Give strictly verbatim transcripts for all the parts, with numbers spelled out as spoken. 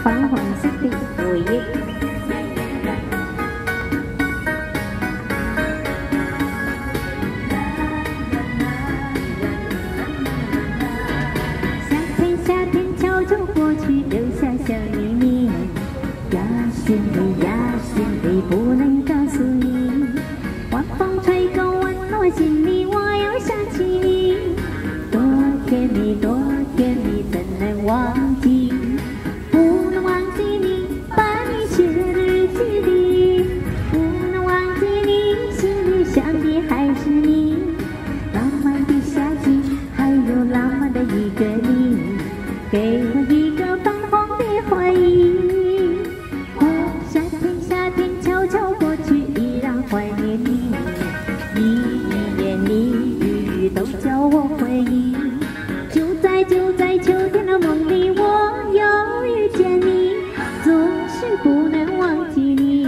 粉紅色的回憶。夏天，夏天悄悄過去，留下小秘密。壓心裡，壓心裡，不能告訴你。晚風吹過，溫暖心裡，我又想起你。多甜蜜，多甜蜜，怎能忘記？不能忘記你，把你寫的日記裡。不能忘記你，心裡想的還是你。浪漫的夏季，還有浪漫的一個你，給我一個粉紅的回憶。哦，夏天，夏天悄悄過去，依然懷念你。一一言一語都叫我回憶。就在就在秋天的夢裡，我又遇見你，總是不能忘記你。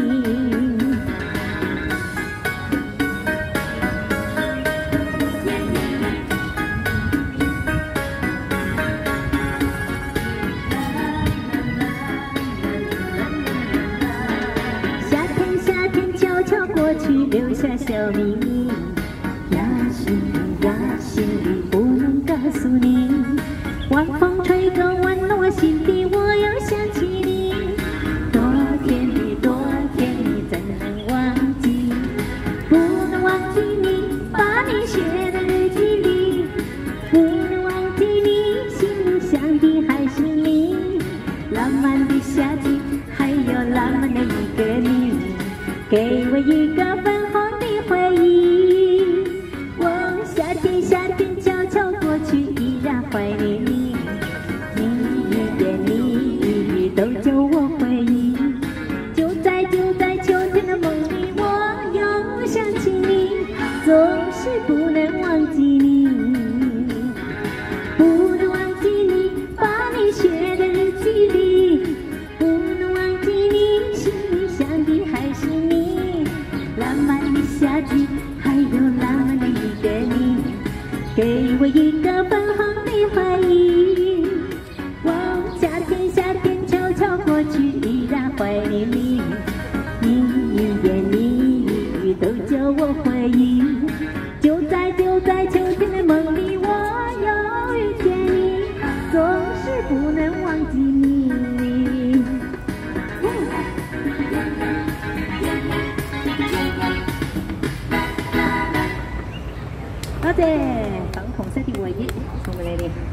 夏天，夏天悄悄過去，留下小秘密。壓心裡，壓心裡，不能告訴你。晚風吹過，溫暖我心底，我又想起你。多甜蜜，多甜蜜，怎能忘記？不能忘記你，把你寫的日記裡。不能忘記你，心裡想的還是你。浪漫的夏季，還有浪漫的一個你，給我一個粉紅的回憶。哦，夏天，夏天悄悄過去，依然懷念你。你一言你一語都叫我回憶。就在就在秋天的夢裡，我又想起你，總是不能忘記你。不能忘記你，把你寫的日記裡。不能忘記你，心裡想的還是你。浪漫的夏季，還有浪漫的一個你，給我一個粉紅的回憶。哦，夏天，夏天悄悄過去，依然懷念你。你一言你一語都叫我回憶。就在就在秋天的夢裡，我又遇見你，總是不能忘記你。多謝粉紅色的回憶送俾你哋。